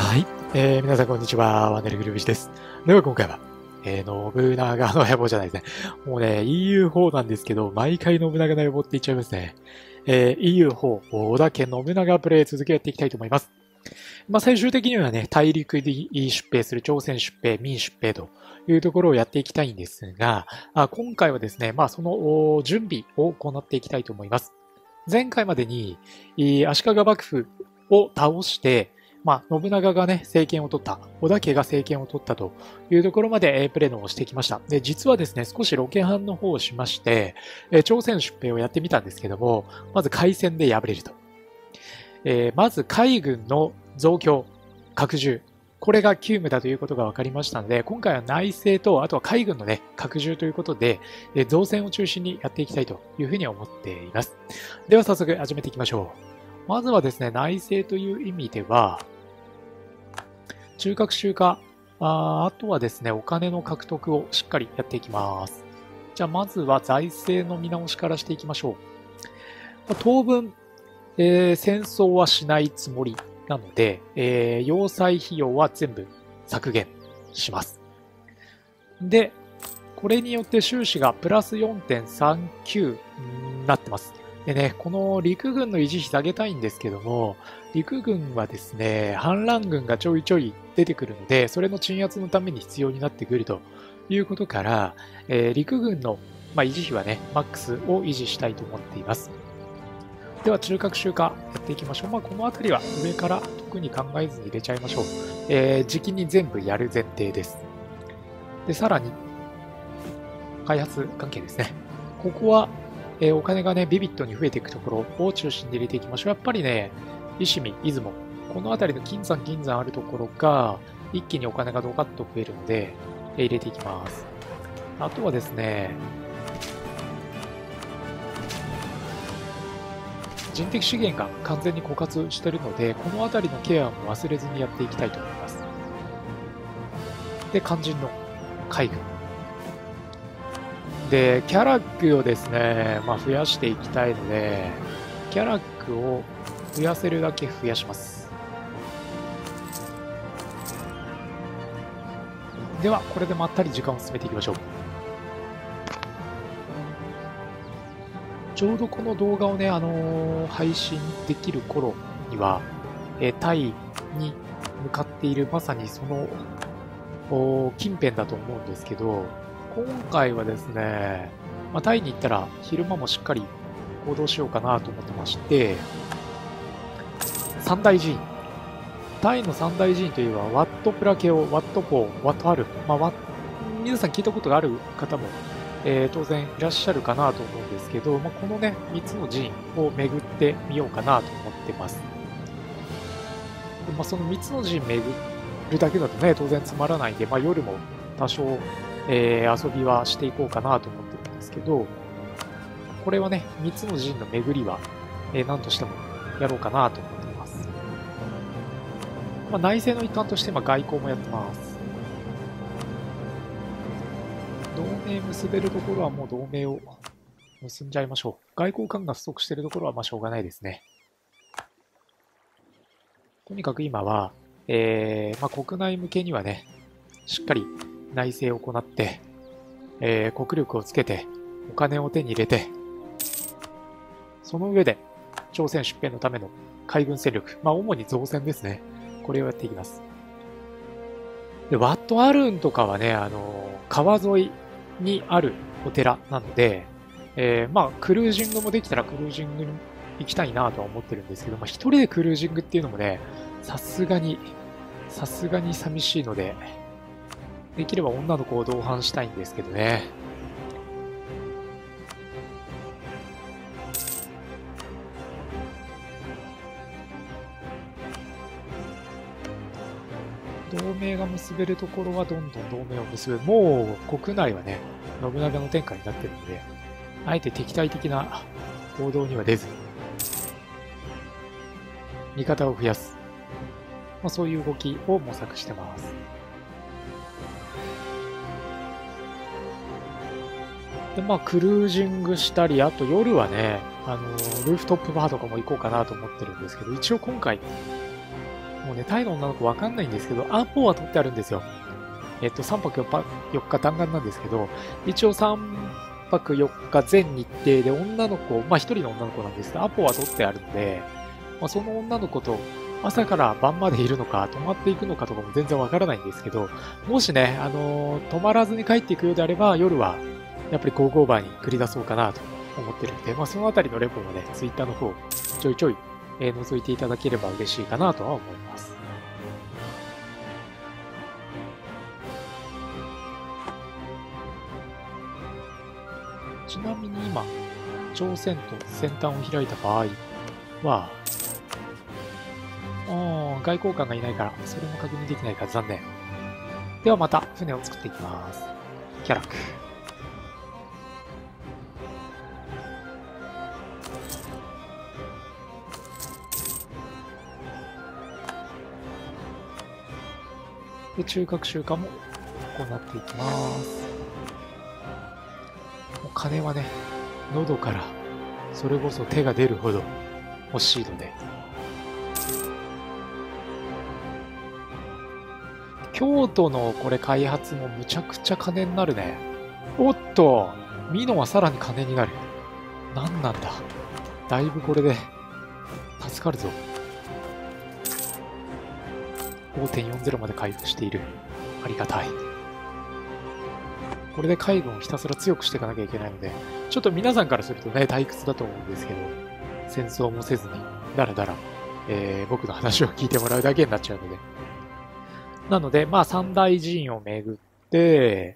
はい。皆さんこんにちは。ワネルグルビシです。では今回は、信長の野望じゃないですね。もうね、EU4 なんですけど、毎回信長の野望って言っちゃいますね。EU4、織田家信長プレイ続きやっていきたいと思います。最終的にはね、大陸に出兵する朝鮮出兵、民出兵というところをやっていきたいんですが、今回はですね、その準備を行っていきたいと思います。前回までに、足利幕府を倒して、信長がね、政権を取った、織田家が政権を取ったというところまでプレノをしてきました。で、実はですね、少しロケハンの方をしまして、朝鮮出兵をやってみたんですけども、まず海戦で敗れると。まず海軍の増強、拡充。これが急務だということが分かりましたので、今回は内政と、あとは海軍のね、拡充ということで、造船を中心にやっていきたいというふうに思っています。では早速始めていきましょう。まずはですね、内政という意味では、中核集荷、あとはですね、お金の獲得をしっかりやっていきます。じゃあまずは財政の見直しからしていきましょう。当分、戦争はしないつもりなので、要塞費用は全部削減します。で、これによって収支がプラス 4.39 になってます。でね、この陸軍の維持費下げたいんですけども、陸軍はですね、反乱軍がちょいちょい出てくるので、それの鎮圧のために必要になってくるということから、陸軍の、維持費はね、マックスを維持したいと思っています。では、中核集荷やっていきましょう。この辺りは上から特に考えずに入れちゃいましょう。時期に全部やる前提です。で、さらに、開発関係ですね。ここは、お金がね、ビビットに増えていくところを中心に入れていきましょう。やっぱりね、石見、出雲、この辺りの金山、銀山あるところが、一気にお金がドカッと増えるので、入れていきます。あとはですね、人的資源が完全に枯渇しているので、この辺りのケアも忘れずにやっていきたいと思います。で、肝心の海軍。で、キャラックをですね、増やしていきたいので、キャラックを増やせるだけ増やします。では、これでまったり時間を進めていきましょう。ちょうどこの動画をね、配信できる頃には、タイに向かっている、まさにその近辺だと思うんですけど、今回はですね、タイに行ったら昼間もしっかり行動しようかなと思ってまして、三大寺院。タイの三大寺院といえば、ワットプラケオ、ワットポー、ワットアル。皆さん聞いたことがある方も、当然いらっしゃるかなと思うんですけど、このね、3つの寺院を巡ってみようかなと思ってます。でその3つの寺院巡るだけだとね、当然つまらないんで、夜も多少、遊びはしていこうかなと思ってるんですけど、これはね、3つの寺院の巡りは、何としてもやろうかなと思っています。内政の一環として外交もやってます。同盟結べるところはもう同盟を結んじゃいましょう。外交官が不足しているところはしょうがないですね。とにかく今は、国内向けにはね、しっかり内政を行って、国力をつけて、お金を手に入れて、その上で、朝鮮出兵のための海軍戦力、主に造船ですね。これをやっていきます。で、ワットアルーンとかはね、川沿いにあるお寺なので、クルージングもできたらクルージングに行きたいなとは思ってるんですけど、一人でクルージングっていうのもね、さすがに寂しいので、できれば女の子を同伴したいんですけどね。同盟が結べるところはどんどん同盟を結ぶ。もう国内はね、信長の天下になってるので、あえて敵対的な行動には出ず、味方を増やす。そういう動きを模索してます。で、クルージングしたり、あと夜はね、ルーフトップバーとかも行こうかなと思ってるんですけど、一応今回、 もうね、タイの女の子わかんないんですけど、アポは取ってあるんですよ。3泊4日弾丸なんですけど、一応3泊4日全日程で女の子、まあ1人の女の子なんですが、アポは取ってあるので、まあ、その女の子と朝から晩までいるのか、泊まっていくのかとかも全然わからないんですけど、もしね、泊まらずに帰っていくようであれば、夜はやっぱりゴーゴーバーに繰り出そうかなと思ってるんで、まあそのあたりのレポもね、ツイッターの方、ちょいちょい、覗いていただければ嬉しいかなとは思います。ちなみに今、朝鮮と先端を開いた場合は、外交官がいないから、それも確認できないから残念。ではまた船を作っていきます。キャラク。で、中核集荷も行っていきます。もう金はね、喉からそれこそ手が出るほど欲しいので。京都のこれ開発もむちゃくちゃ金になるね。おっと、美濃はさらに金になる。なんなんだ。だいぶこれで助かるぞ。5.40 まで回復している。ありがたい。これで海軍をひたすら強くしていかなきゃいけないので、ちょっと皆さんからするとね、退屈だと思うんですけど、戦争もせずに、だらだら、僕の話を聞いてもらうだけになっちゃうので。なので、まあ、三大寺院を巡って、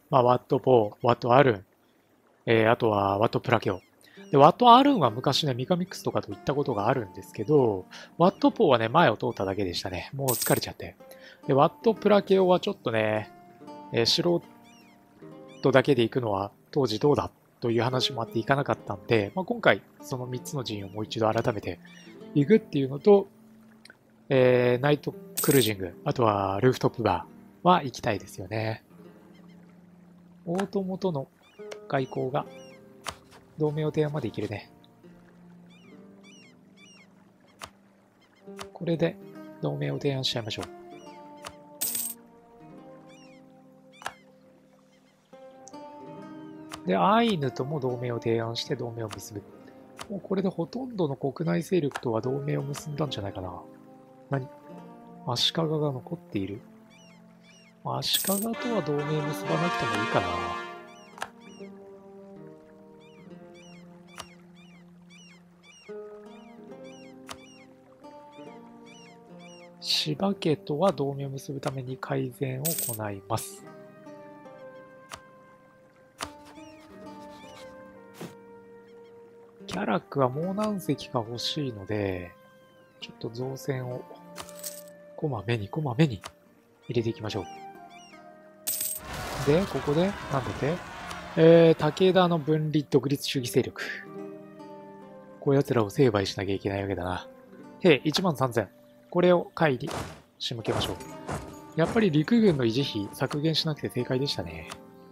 まあ、ワットポー、ワットアルン、あとはワットプラケオ。で、ワットアルンは昔ね、ミカミックスとかと行ったことがあるんですけど、ワットポーはね、前を通っただけでしたね。もう疲れちゃって。で、ワットプラケオはちょっとね、素人だけで行くのは当時どうだという話もあって行かなかったんで、まあ、今回その3つの寺院をもう一度改めて行くっていうのと、ナイトクルージング、あとはルーフトップバーは行きたいですよね。大友との外交が同盟を提案まで行けるね。これで同盟を提案しちゃいましょう。で、アイヌとも同盟を提案して同盟を結ぶ。もうこれでほとんどの国内勢力とは同盟を結んだんじゃないかな。何？足利が残っている。足利とは同盟結ばなくてもいいかな。柴家とは同盟を結ぶために改善を行います。キャラクはもう何隻か欲しいので、ちょっと造船をこまめに入れていきましょう。で、ここで、なんだって武田の分離独立主義勢力。こういう奴らを成敗しなきゃいけないわけだな。兵13000。これを会に仕向けましょう。やっぱり陸軍の維持費削減しなくて正解でしたね。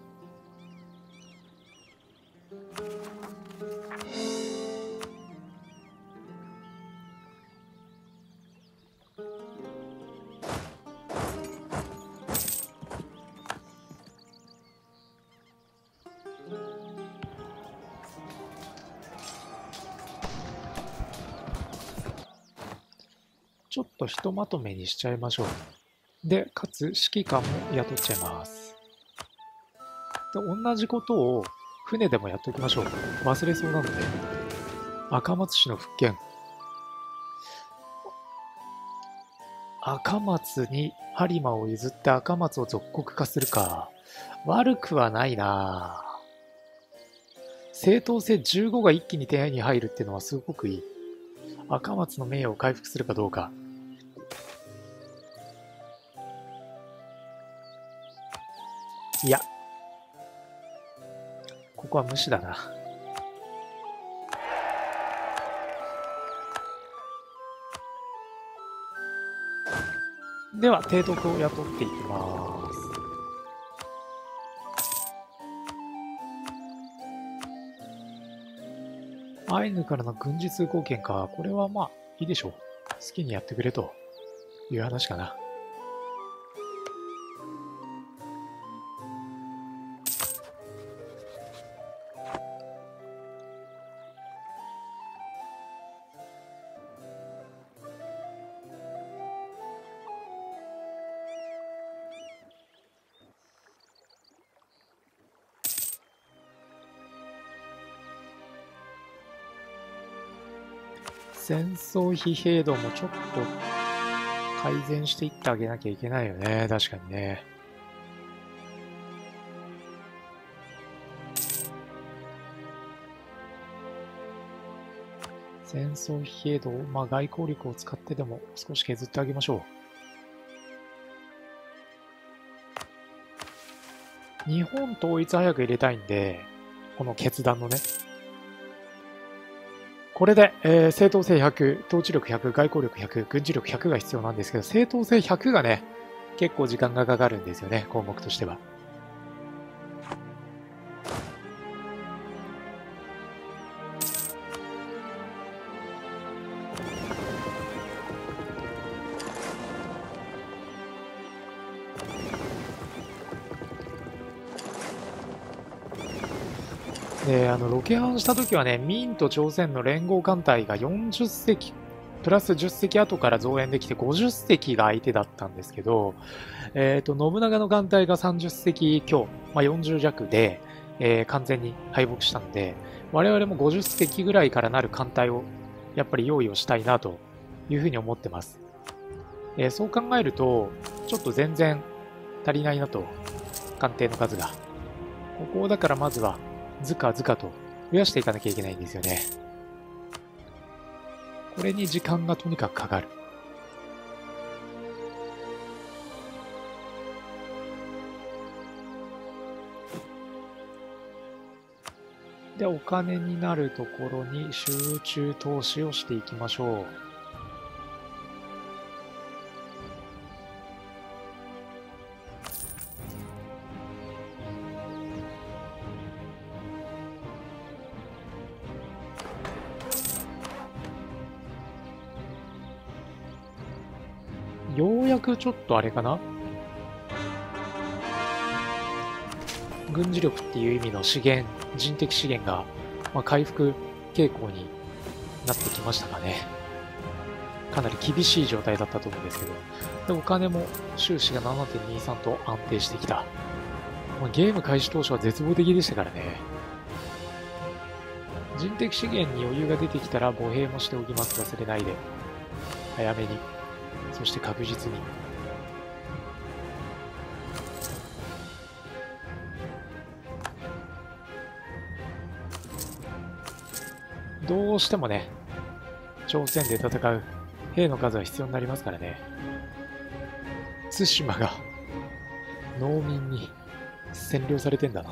ちょっとひとまとめにしちゃいましょう。で、かつ指揮官も雇っちゃいます。で、同じことを船でもやっておきましょう。忘れそうなので。赤松市の復権。赤松に播磨を譲って赤松を属国化するか。悪くはないなぁ。正当性15が一気に手に入るっていうのはすごくいい。赤松の名誉を回復するかどうか。いや。ここは無視だな。では、提督を雇っていきます。アイヌからの軍事通行権か。これはまあ、いいでしょう。好きにやってくれと。 いう話かな。戦争疲弊度もちょっと改善していってあげなきゃいけないよね。確かにね。戦争疲弊度を、外交力を使ってでも少し削ってあげましょう。日本統一早く入れたいんで、この決断のね。これで、正当性100、統治力100、外交力100、軍事力100が必要なんですけど、正当性100がね、結構時間がかかるんですよね、項目としては。で、ロケハンした時はね、民と朝鮮の連合艦隊が40隻、プラス10隻後から増援できて50隻が相手だったんですけど、信長の艦隊が30隻強、40弱で、完全に敗北したんで、我々も50隻ぐらいからなる艦隊をやっぱり用意をしたいなというふうに思ってます。そう考えると、ちょっと全然足りないなと、艦艇の数が。ここをだからまずは、ずかずかと増やしていかなきゃいけないんですよね。これに時間がとにかくかかる。で、お金になるところに集中投資をしていきましょう。ようやくちょっとあれかな、軍事力っていう意味の資源、人的資源が、回復傾向になってきましたかね。かなり厳しい状態だったと思うんですけど。で、お金も収支が 7.23 と安定してきた。ゲーム開始当初は絶望的でしたからね。人的資源に余裕が出てきたら歩兵もしておきます。忘れないで。早めに。そして確実に。どうしてもね、朝鮮で戦う兵の数は必要になりますからね。対馬が農民に占領されてんだな。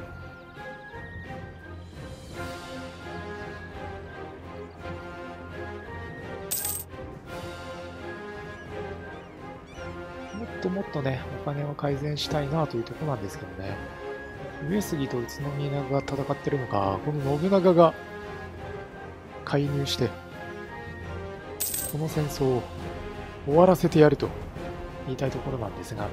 もっとね、お金を改善したいなというところなんですけどね。上杉と宇都宮が戦ってるのか、この信長が介入して、この戦争を終わらせてやると言いたいところなんですが、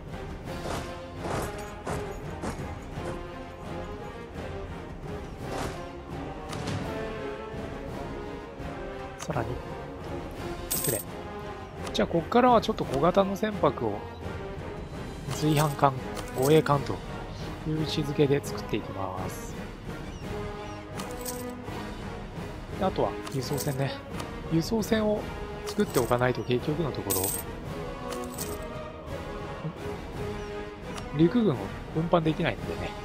さらに、失礼。じゃあ、ここからはちょっと小型の船舶を随伴艦、護衛艦という位置づけで作っていきます。であとは輸送船ね。輸送船を作っておかないと結局のところ、陸軍を運搬できないのでね。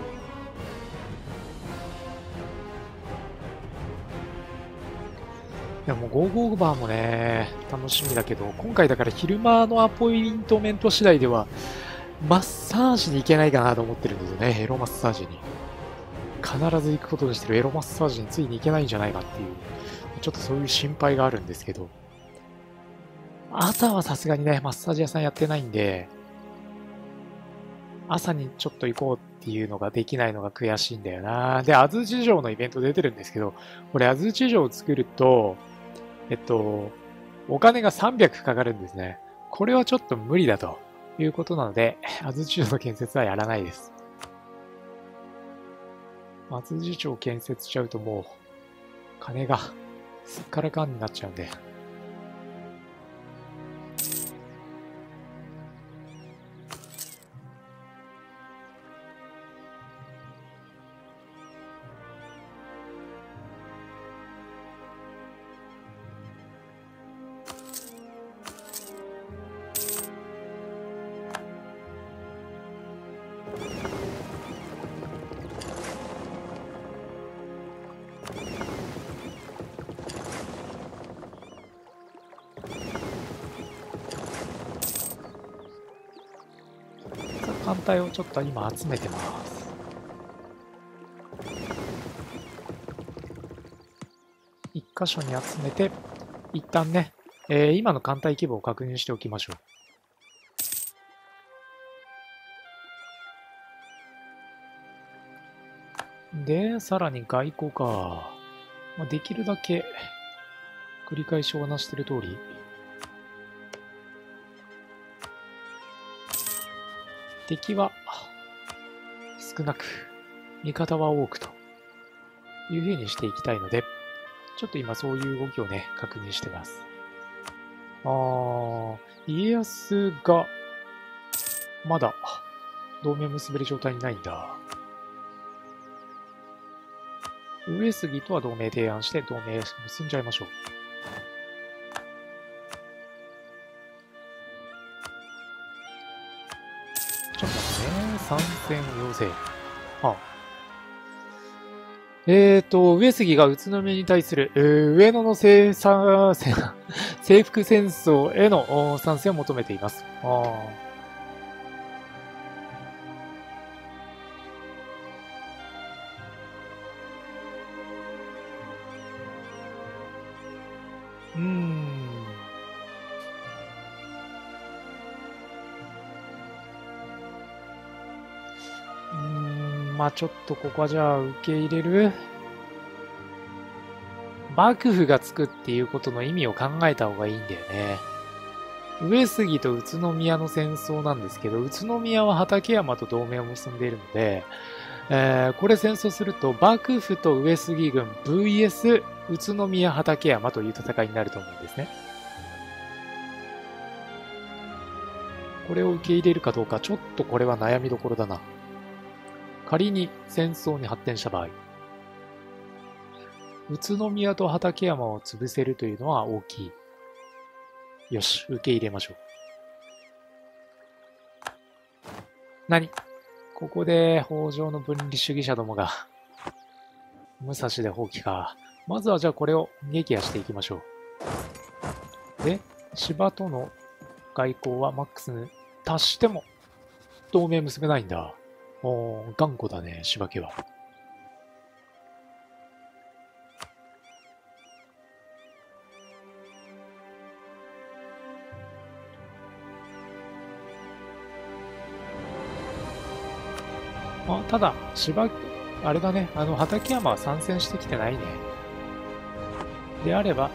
でも55バーもね、楽しみだけど、今回だから昼間のアポイントメント次第では、マッサージに行けないかなと思ってるんですよね、エロマッサージに。必ず行くことにしてるエロマッサージについに行けないんじゃないかっていう、ちょっとそういう心配があるんですけど、朝はさすがにね、マッサージ屋さんやってないんで、朝にちょっと行こうっていうのができないのが悔しいんだよな。で、安土城のイベント出てるんですけど、これ安土城を作ると、 お金が300かかるんですね。これはちょっと無理だということなので、安土城の建設はやらないです。安土城建設しちゃうともう、金がすっからかんになっちゃうんで。艦隊をちょっと今集めてます。一箇所に集めて、一旦ね、今の艦隊規模を確認しておきましょう。で、さらに外交か。まあ、できるだけ、繰り返しお話している通り、敵は少なく、味方は多くという風にしていきたいので、ちょっと今そういう動きをね、確認してます。家康が、まだ、同盟を結べる状態にないんだ。上杉とは同盟提案して、同盟結んじゃいましょう。ちょっと待ってね。参戦要請。上杉が宇都宮に対する、上野の征服戦争への参戦を求めています。まあちょっとここはじゃあ受け入れる。幕府がつくっていうことの意味を考えた方がいいんだよね。上杉と宇都宮の戦争なんですけど、宇都宮は畠山と同盟を結んでいるので、これ戦争すると幕府と上杉軍 VS 宇都宮畠山という戦いになると思うんですね。これを受け入れるかどうか、ちょっとこれは悩みどころだな。仮に戦争に発展した場合、宇都宮と畠山を潰せるというのは大きい。よし、受け入れましょう。何？ここで北条の分離主義者どもが武蔵で放棄か。まずはじゃあこれを撃破していきましょう。で、芝との外交はマックスに達しても同盟結べないんだ。頑固だね、芝家は。ただ、あれだね、畠山は参戦してきてないね。であれば、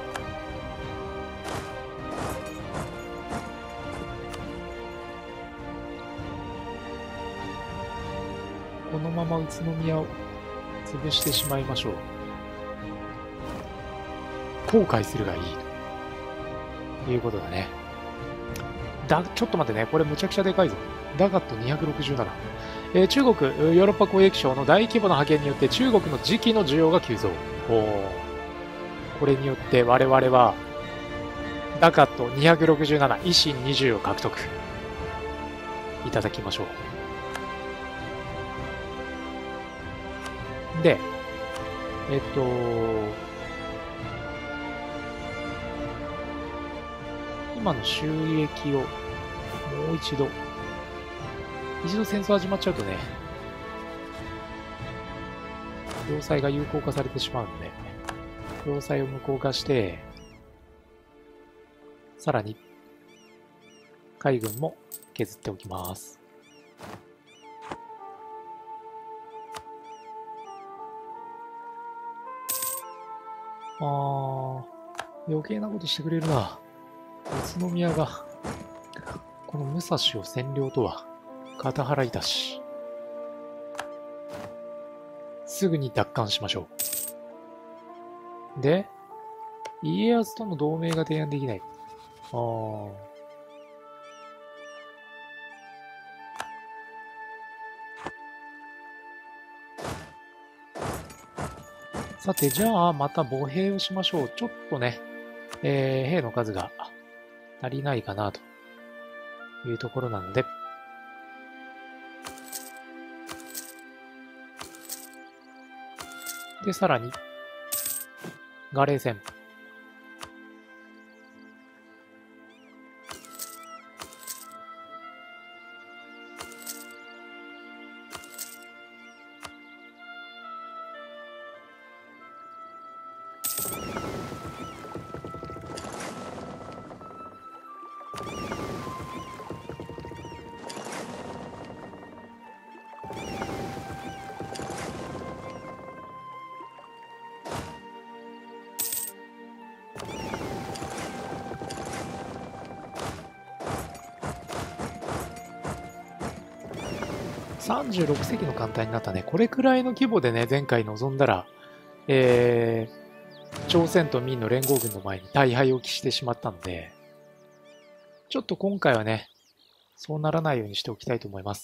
このまま宇都宮を潰してしまいましょう。後悔するがいいということだね。ちょっと待ってね、これむちゃくちゃでかいぞ。ダガット267。中国ヨーロッパ交易商の大規模な派遣によって中国の磁器の需要が急増。これによって我々はダカット267、維新20を獲得いただきましょう。で、今の収益をもう一度戦争始まっちゃうとね、要塞が有効化されてしまうので、要塞を無効化して、さらに海軍も削っておきます。 余計なことしてくれるな。宇都宮が、この武蔵を占領とは、肩払いだし。すぐに奪還しましょう。で、家康との同盟が提案できない。さて、じゃあ、また歩兵をしましょう。ちょっとね、兵の数が足りないかなというところなので、で、さらに、ガレー戦。36隻の艦隊になったね。これくらいの規模でね、前回臨んだら、朝鮮と民の連合軍の前に大敗を喫してしまったので、ちょっと今回はね、そうならないようにしておきたいと思います。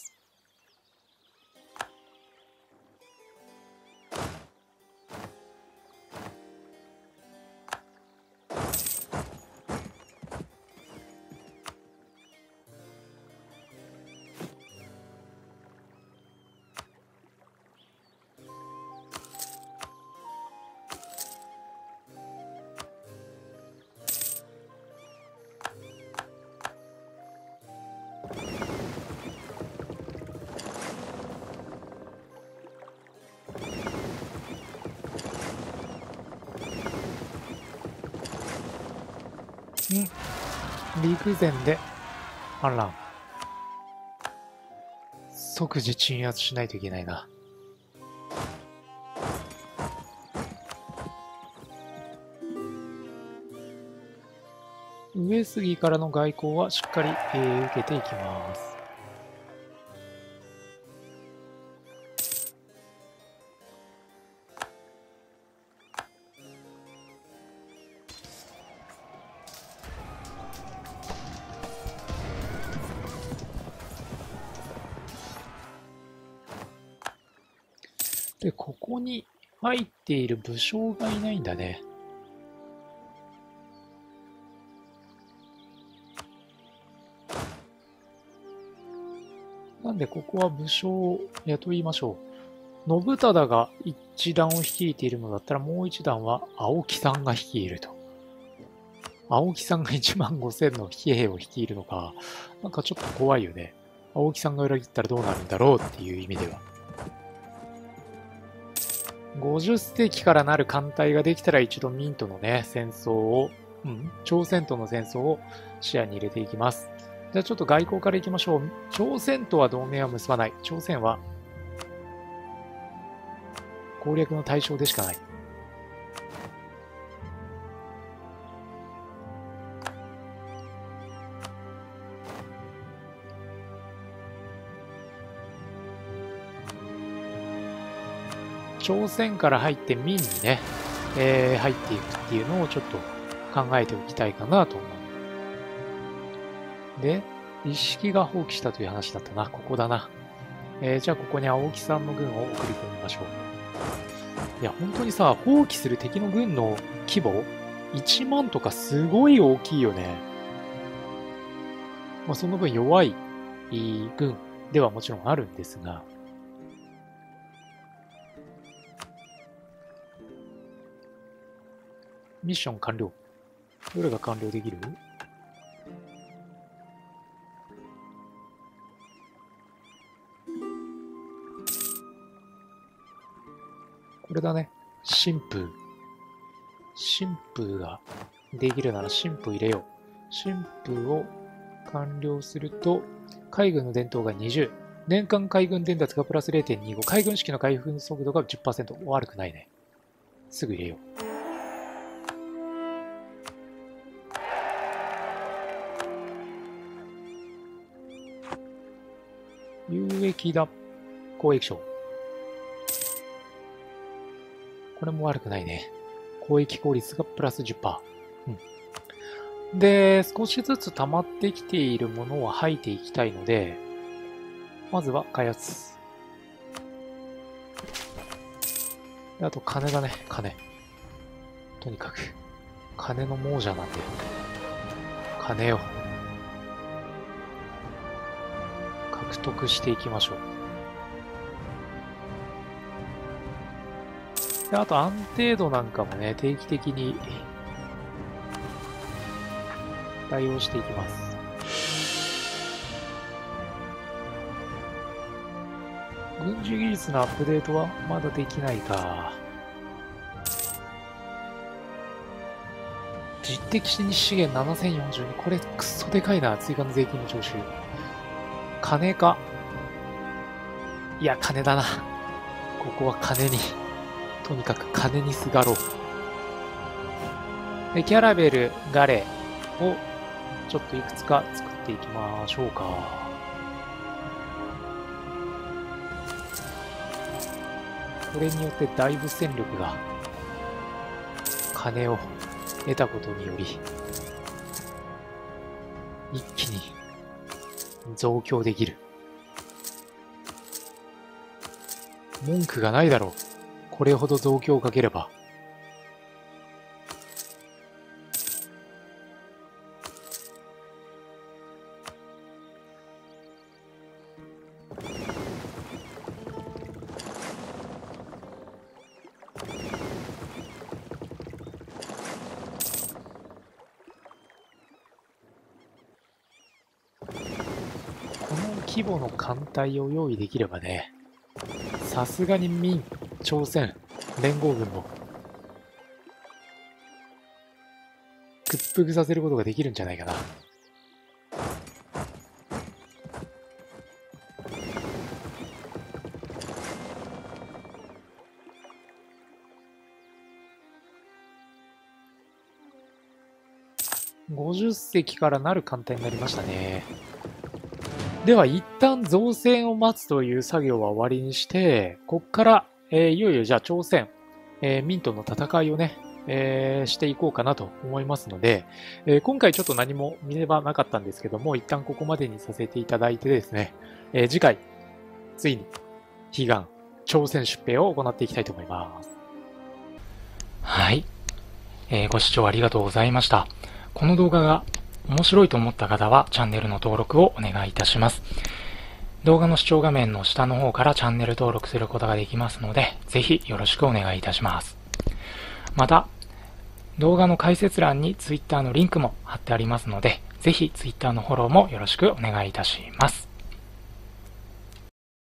陸前で反乱。即時鎮圧しないといけないな。上杉からの外交はしっかり、受けていきます。で、ここに入っている武将がいないんだね。なんでここは武将を雇いましょう。信忠が一団を率いているのだったらもう一団は青木さんが率いると。青木さんが1万5000の騎兵を率いるのか、なんかちょっと怖いよね。青木さんが裏切ったらどうなるんだろうっていう意味では。50世紀からなる艦隊ができたら一度明とのね、戦争を、朝鮮との戦争を視野に入れていきます。じゃあちょっと外交からいきましょう。朝鮮とは同盟は結ばない。朝鮮は攻略の対象でしかない。朝鮮から入って明にね、入っていくっていうのをちょっと考えておきたいかなと思う。で、一式が放棄したという話だったな。ここだな。じゃあここに青木さんの軍を送り込みましょう。いや、本当にさ、放棄する敵の軍の規模、1万とかすごい大きいよね。まあ、その分弱い軍ではもちろんあるんですが、ミッション完了。どれが完了できる？これだね。神風。神風ができるなら神風入れよう。神風を完了すると、海軍の伝統が20。年間海軍伝達がプラス 0.25。海軍式の回復速度が 10%。悪くないね。すぐ入れよう。 有益だ。交易賞。これも悪くないね。交易効率がプラス 10%。うん。で、少しずつ溜まってきているものは吐いていきたいので、まずは開発。であと金だね、金。とにかく、金の亡者なんで、金を獲得していきましょう。であと安定度なんかもね、定期的に対応していきます。軍事技術のアップデートはまだできないか。実的資源7042。これクソでかいな。追加の税金の徴収。金か。いや、金だな。ここは金に。とにかく金にすがろう。で、キャラベル、ガレをちょっといくつか作っていきましょうか。これによってだいぶ戦力が金を得たことにより一気に増強できる。文句がないだろう。これほど増強をかければ。規模の艦隊を用意できればね、さすがに明、朝鮮、連合軍を屈服させることができるんじゃないかな。50隻からなる艦隊になりましたね。では一旦造船を待つという作業は終わりにして、こっから、いよいよじゃあ朝鮮、明との戦いをね、していこうかなと思いますので、今回ちょっと何も見ればなかったんですけども、一旦ここまでにさせていただいてですね、次回、ついに、悲願、朝鮮出兵を行っていきたいと思います。はい。ご視聴ありがとうございました。この動画が面白いと思った方はチャンネルの登録をお願いいたします。動画の視聴画面の下の方からチャンネル登録することができますので、ぜひよろしくお願いいたします。また、動画の解説欄に Twitter のリンクも貼ってありますので、ぜひ Twitter のフォローもよろしくお願いいたします。